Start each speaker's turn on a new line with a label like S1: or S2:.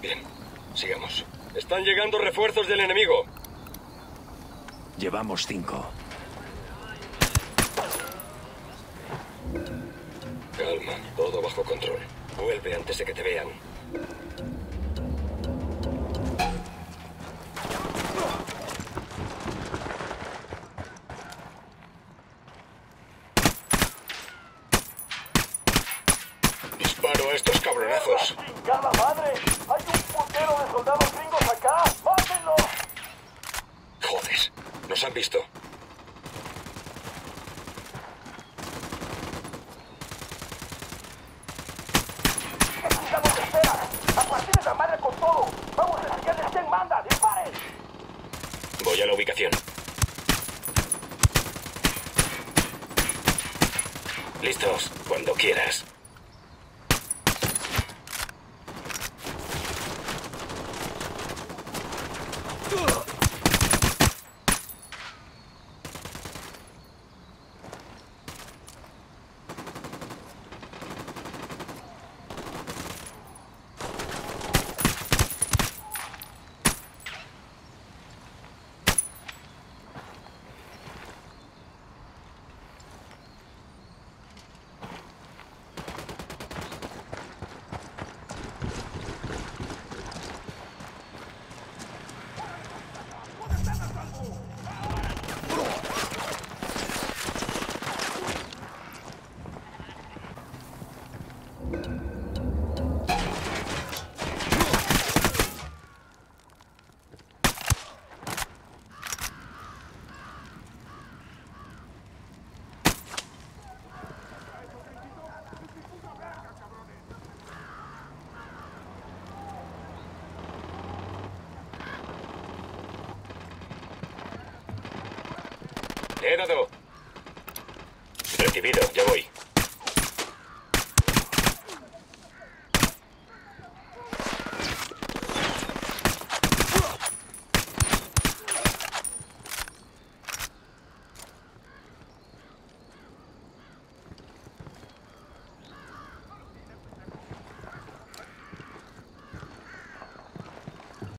S1: Bien, sigamos. Están llegando refuerzos del enemigo.
S2: Llevamos 5.
S1: Calma, todo bajo control. Vuelve antes de que te vean. Disparo a estos cabronazos.
S3: ¡Chingada madre! ¡Hay un putero de soldados gringos acá! ¡Mátenlo!
S1: Joder, nos han visto.
S3: ¡Necesitamos espera! ¡A partir de la madre con todo! ¡Vamos a enseñarles quién manda! ¡Disparen!
S1: Voy a la ubicación. Listos, cuando quieras. He dado. Recibido, ya voy.